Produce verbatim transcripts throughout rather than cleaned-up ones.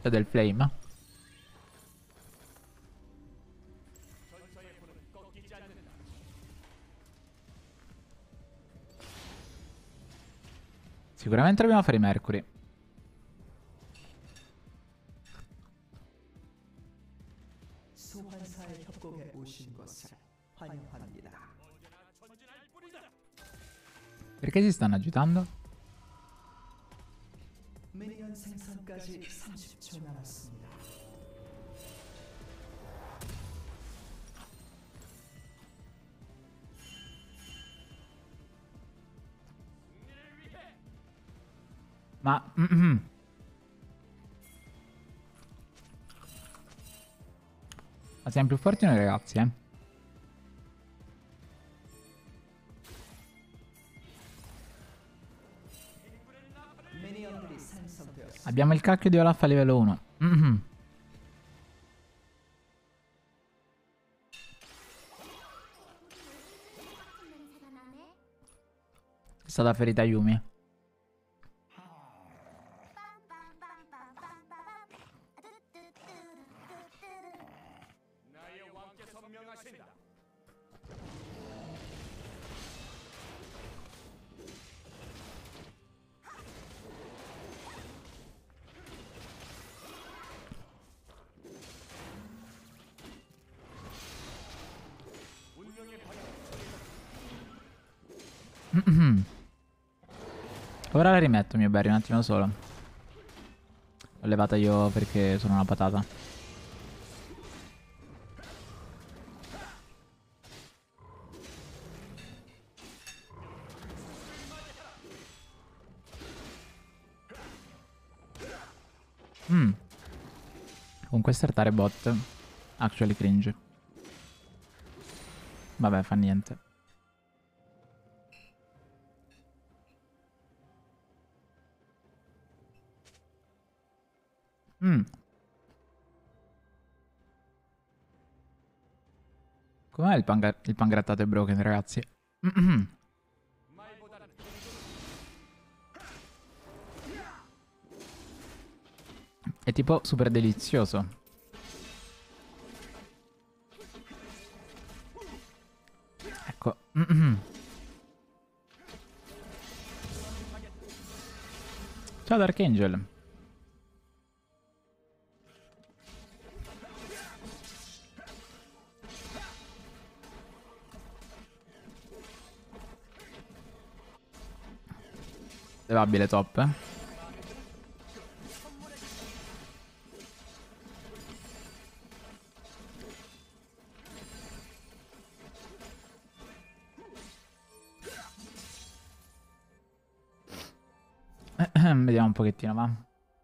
C'è del flame. Sicuramente dobbiamo fare i Mercury. 소환사의 협곡에 오신 것을 환영합니다. Perché si stanno agitando? 미니언 생성까지 삼십 초 남았습니다. Ma... Mm-mm. Ma siamo più forti noi ragazzi, eh. 미니언들이 생성되었습니다. Abbiamo il cacchio di Olaf a livello uno. Mm-hmm. È stata ferita Yumi. Ora la rimetto, mio Barry, un attimo solo. L'ho levata io perché sono una patata. Mm. Comunque startare bot. Actually cringe. Vabbè, fa niente. Mm. Com'è il, pan il pangrattato è broken, ragazzi? Mm-hmm. È tipo super delizioso. Ecco. Mm-hmm. Ciao Dark Angel. Levabile top, eh. Vediamo un pochettino, va.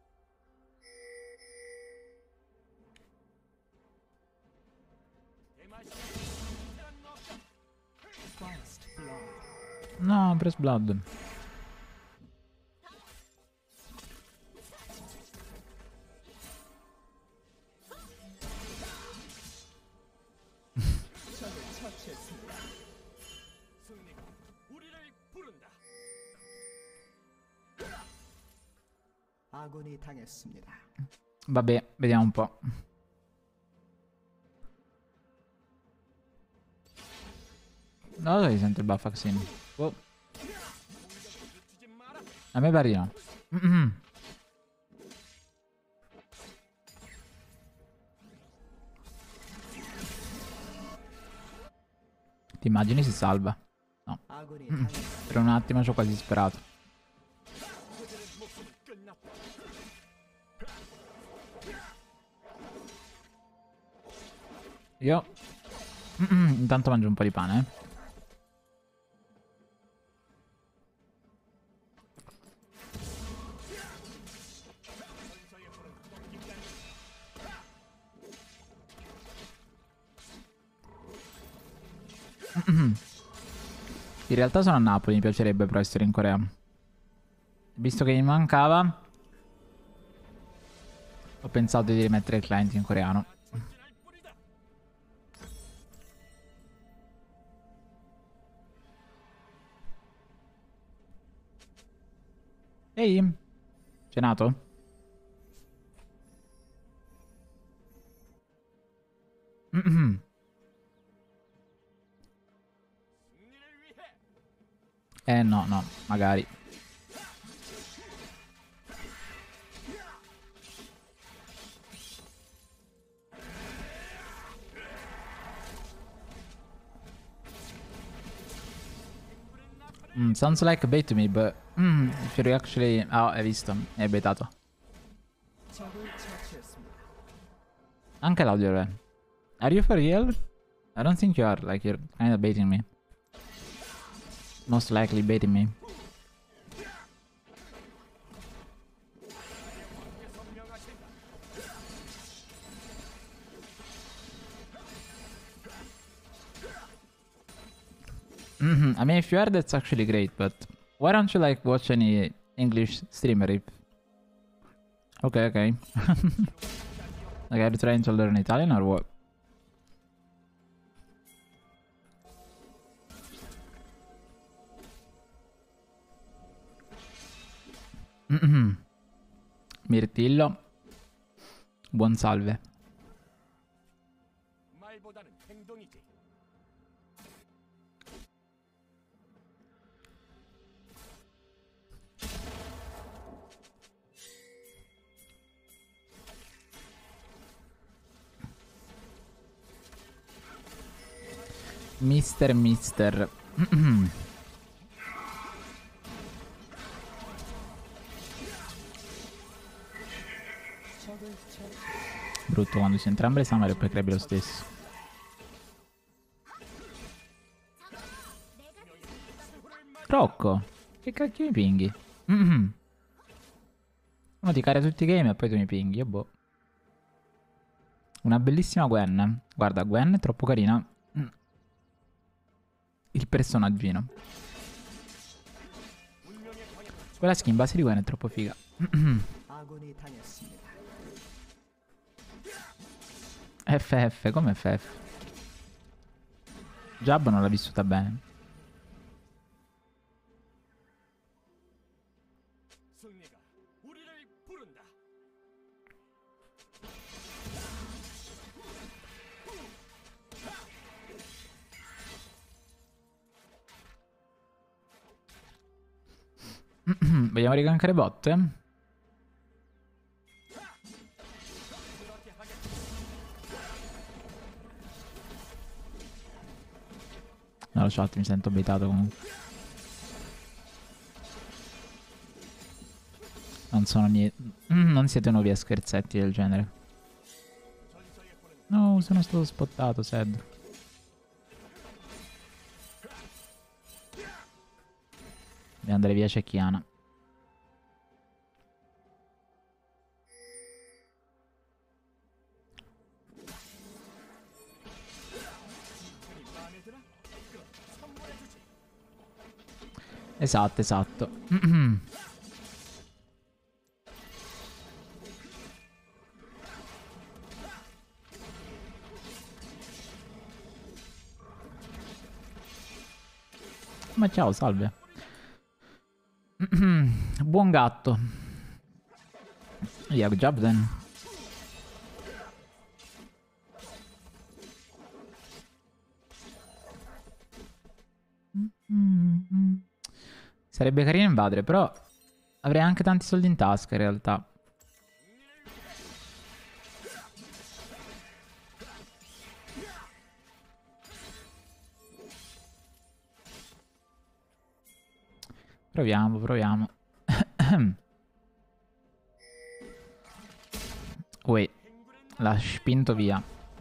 No, press blood. 아군이 당했습니다. Vabbè, vediamo un po'. No, dove sento il buff Axin? Oh. A me pare no. Mm-hmm. Ti immagini si salva? No. Mm-mm. Per un attimo ci ho quasi sperato. Io Mm-mm. intanto mangio un po' di pane, eh. In realtà sono a Napoli, mi piacerebbe però essere in Corea. Visto che mi mancava, ho pensato di rimettere il client in coreano. Ehi, cenato? Eh no, no, magari. Mm, sounds like a bait to me, but mm, if you actually... Oh, hai visto, è baitato. 적을 처치했습니다. Anche l'audio è. Are you for real? I don't think you are, like you're kind of baiting me. Most likely baiting me. Mm-hmm. I mean, if you are, that's actually great, but why don't you like watch any English streamer if... Okay, okay. Like, are you trying to learn Italian or what? Mm-hmm. Mirtillo. Buon salve. Mister Mister. Brutto quando si entrambe le Summer e poi crepi lo stesso. Rocco, che cacchio mi pinghi? Uno ti carica tutti i game e poi tu mi pinghi, io boh. Una bellissima Gwen. Guarda, Gwen è troppo carina. Il personaggino. Quella skin base di Gwen è troppo figa. F F, come F F? Jab non l'ha vissuta bene. Vogliamo rigankare bot? Non lo so, mi sento baitato comunque. Non sono niente. Non siete nuovi a scherzetti del genere. No, sono stato spottato, sad. Devo andare via cecchiana. Esatto, esatto. Ma ciao, salve. Buon gatto. Yeah, good job then. Sarebbe carino invadere, però avrei anche tanti soldi in tasca in realtà. Proviamo, proviamo. Uè, l'ha spinto via.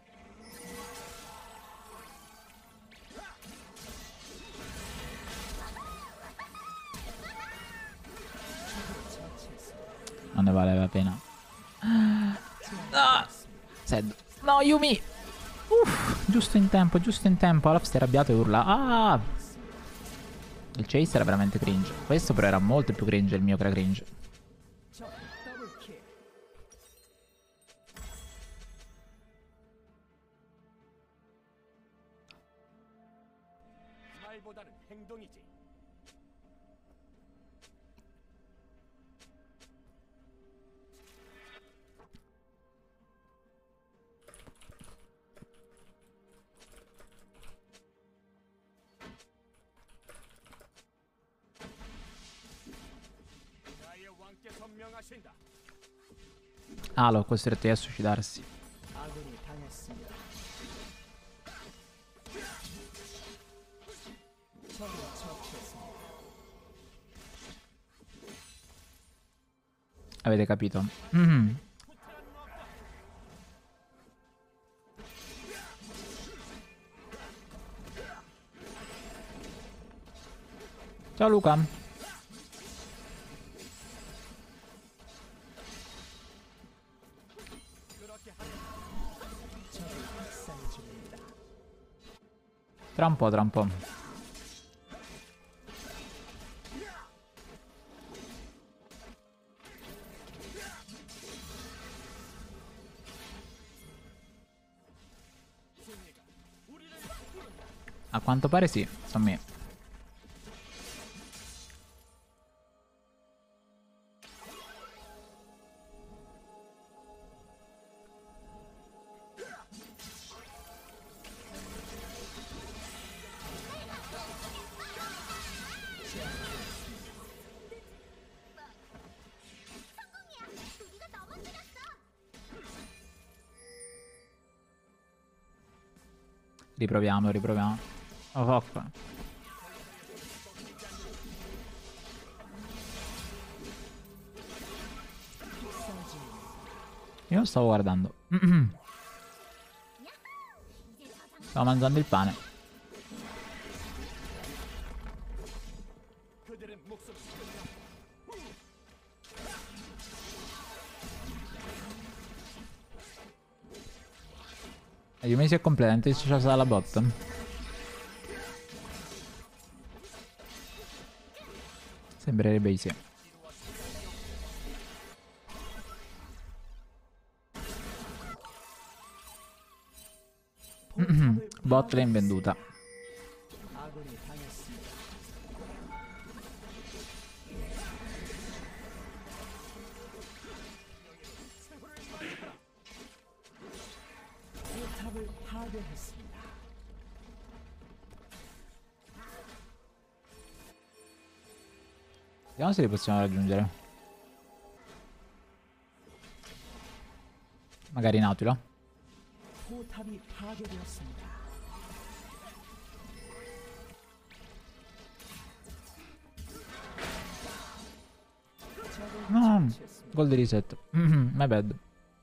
Non ne vale la pena. Ah, sad. No, Yumi! Uff, giusto in tempo, giusto in tempo. Olaf si è arrabbiato e urla. Ah! Il chase era veramente cringe. Questo però era molto più cringe il mio che era cringe. Ah, l'ho costretto a suicidarsi. 아군이 당했습니다. 적을 처치했습니다. Avete capito? Mm. Ciao Luca. 적을 학살 중입니다. Tra un po', tra un po'. A quanto pare sì, sono me. Riproviamo, riproviamo. Oh, fuck. Io non stavo guardando. Stavo mangiando il pane. E Yumi si è completamente dissociata dalla bot. Sembrerebbe di sì. Bot lane venduta. 아군이 당했습니다. 포탑을 파괴했습니다. Vediamo se li possiamo raggiungere. Magari in Nautilo. 포탑이 파괴되었습니다. 적을 No, 처치했습니다. gol di reset. My bad.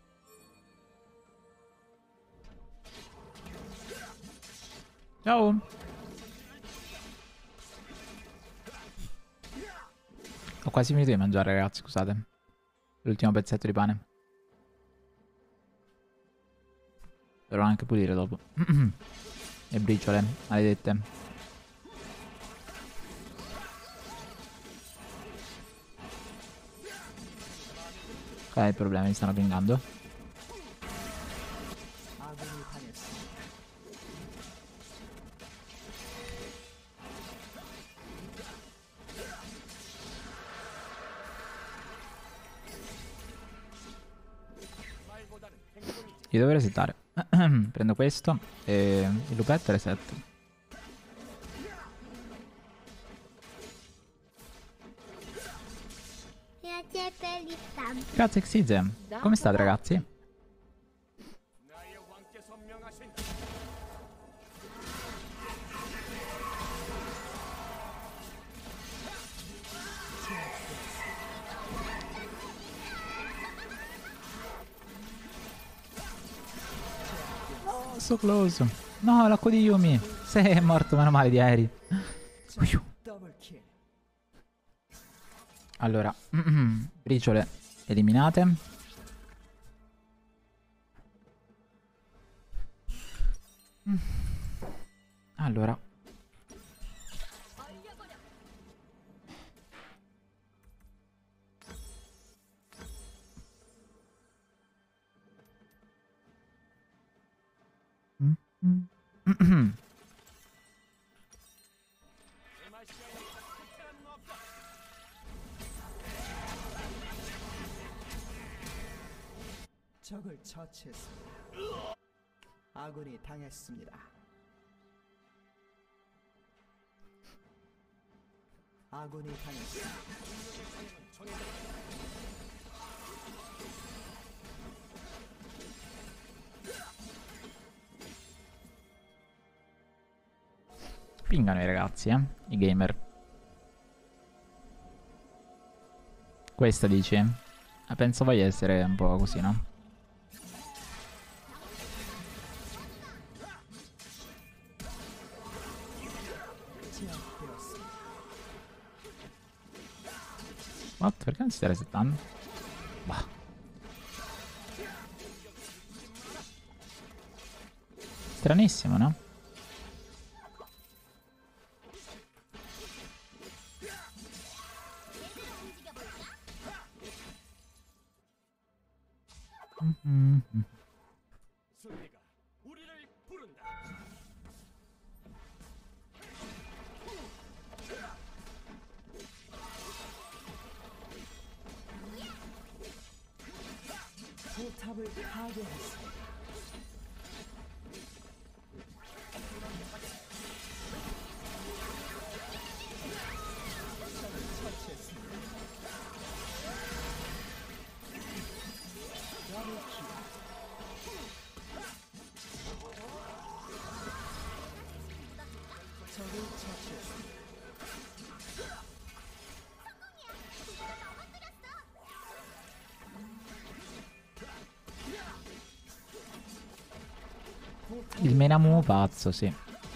Ciao. Ho quasi finito di mangiare, ragazzi, scusate. L'ultimo pezzetto di pane. Dovrò anche pulire dopo. Le briciole, maledette. Qual è il problema? Mi stanno pingando? 아군이 당했습니다. Io devo resettare. Prendo questo e il lupetto resetto. Grazie per il sub. Grazie Xize. Come state ragazzi? Oh, so close. No, l'acqua di Yumi. Sei è morto, meno male di ieri. 더블킬. Allora, briciole eliminate. Allora. 적을 처치했습니다. 아군이 당했습니다. 아군이 당했습니다. Pingano i ragazzi, eh? I gamer. Questa dici? Ah, penso voglia essere un po' così, no? What? Perché non si sta resettando? Bah. Stranissimo, no? Mm-hmm. 포탑을 파괴했습니다. 적을 처치했습니다. Il Menamu pazzo, sì.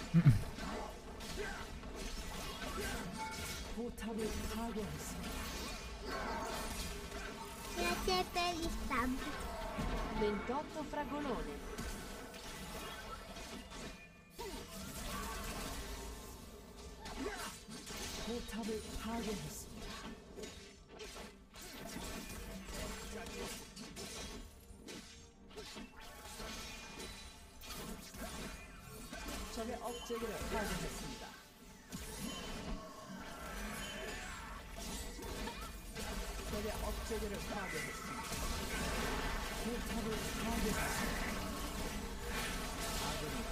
포탑을 파괴했습니다. Grazie per gli stamp. ventotto fragolone. 포탑을 파괴했습니다. 적의 억제기를 파괴했습니다. 적의 억제기를 파괴했습니다. 포탑을 파괴했습니다. 아군이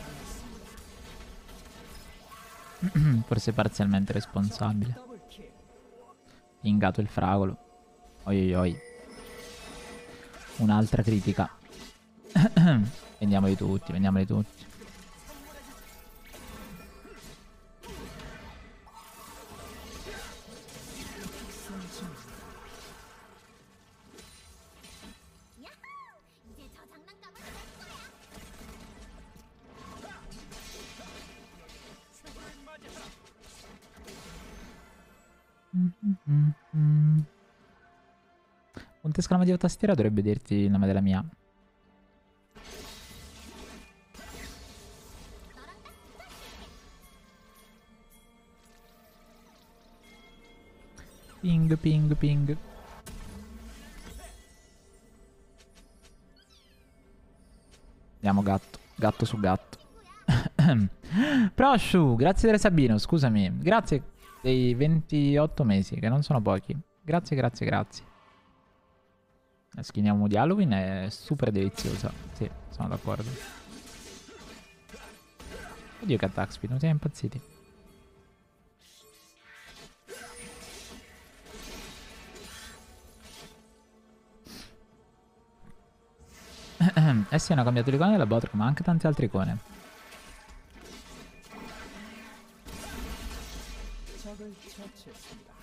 당했습니다. Forse parzialmente responsabile. 더블킬. Pingato il fragolo. Oi oi oi. Un'altra critica. Vendiamoli tutti, vendiamoli tutti. 이제 저 장난감을 할 거야. Punto esclamativo tastiera dovrebbe dirti il nome della mia. Ping, ping, ping. Andiamo gatto, gatto su gatto. Prosciu, grazie del Sabino, scusami. Grazie dei ventotto mesi, che non sono pochi. Grazie, grazie, grazie. La skin di Halloween è super deliziosa. Sì, sono d'accordo. Oddio che attack speed, non siamo impazziti. Essi hanno cambiato l'icona della bot, ma anche tante altre icone. 적을 처치했습니다.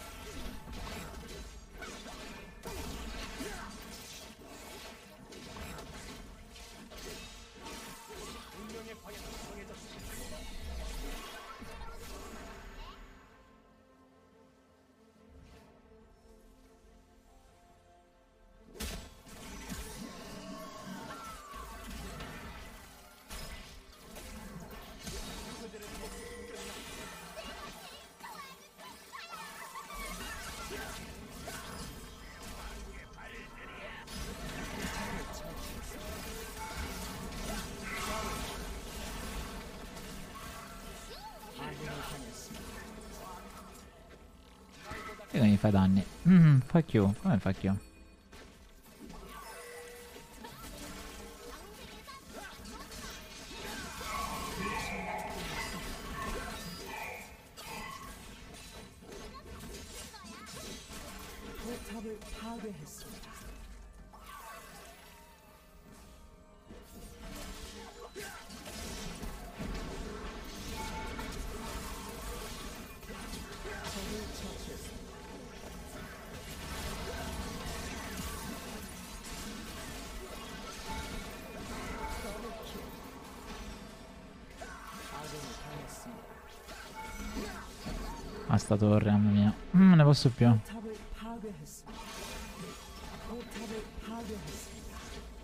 E che mi fai danni? Mm, fuck you. Come fuck you? 포탑을 파괴했습니다. 적을 처치했습니다. 더블킬. 아군이 당했습니다. Ah, sta torre, mamma mia. Mm, non ne posso più. 포탑을 파괴했습니다. 포탑을 파괴했습니다.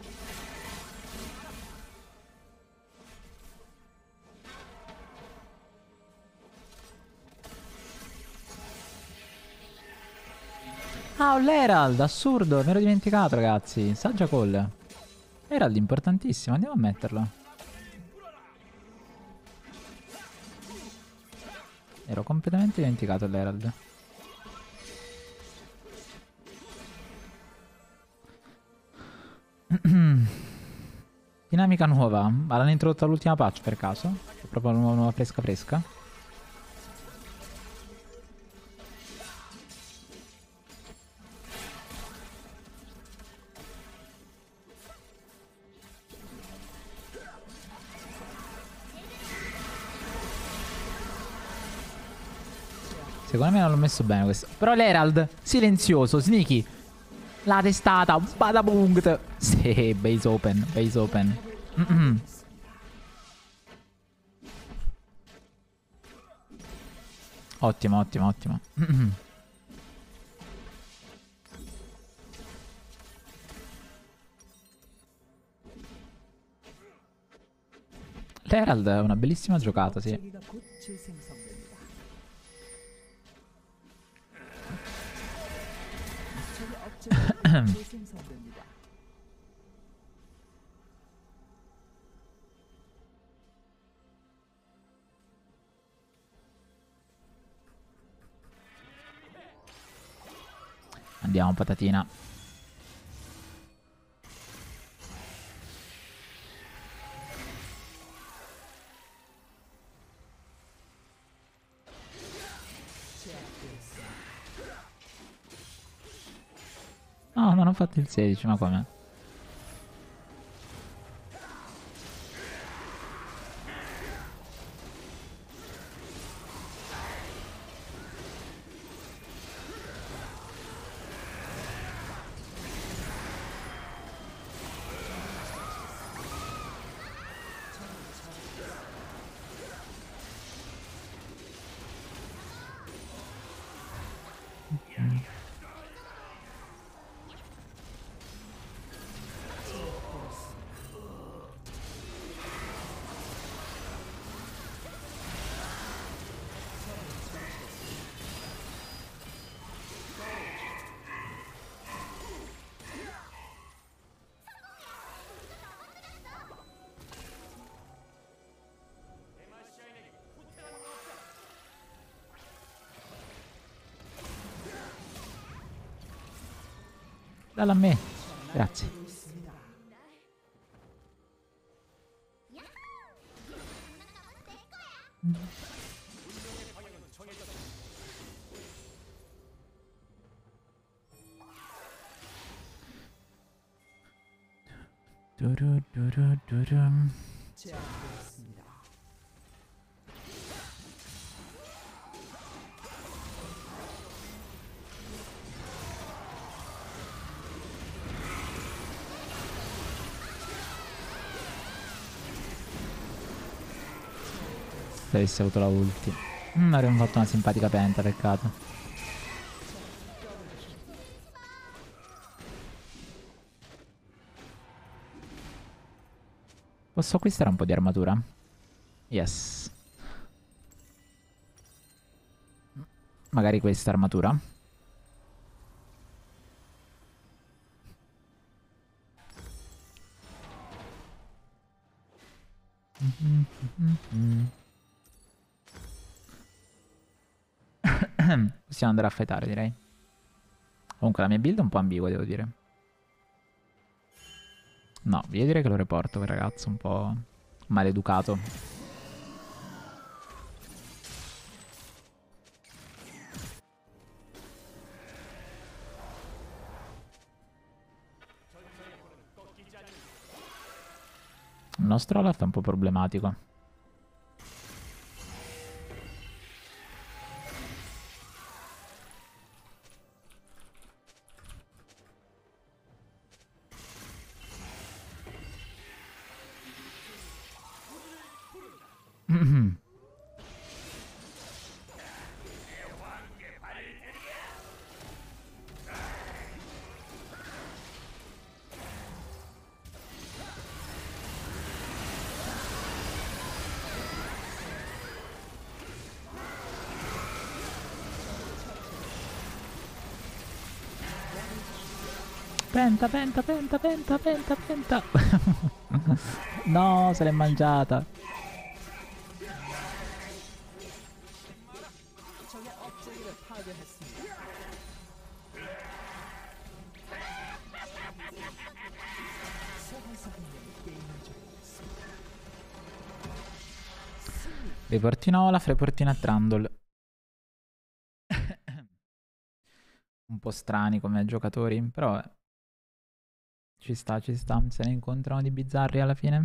Ah, ho l'Herald, assurdo, mi ero dimenticato, ragazzi. Saggia call. Herald importantissimo, andiamo a metterlo. Ero completamente dimenticato l'Herald. Dinamica nuova. Ma l'hanno introdotta all'ultima patch per caso? È proprio una nuova, nuova fresca fresca? Secondo me non l'ho messo bene questo. Però l'Herald, silenzioso, sneaky. La testata, badabungt. Sì, base open, base open. Mm-mm. Ottimo, ottimo, ottimo. Mm-mm. L'Herald è una bellissima giocata, sì. 제기가 곧 재생성됩니다. 적의 업체가 곧 재생성됩니다. Andiamo, patatina. No, non ho fatto il sedici, ma come? Dalla a me. Grazie. 두루두루두rum. 제압되었습니다. Se avessi avuto la ulti. Mm, avremmo fatto una simpatica penta, peccato. Posso acquistare un po' di armatura? Yes. Magari questa armatura. Possiamo andare a fightare, direi. Comunque la mia build è un po' ambigua, devo dire. No, io direi che lo reporto, quel ragazzo un po' maleducato. nostro Olaf è un po' problematico. Penta, penta, penta, penta, penta, penta. No, se l'è mangiata. 적의 업체기를 파괴했습니다. 세상사 분명히 게임을 종료했습니다. Riportino Olaf, riportino a Trundle. Un po' strani come giocatori, però... Ci sta, ci sta. Se ne incontrano di bizzarri alla fine.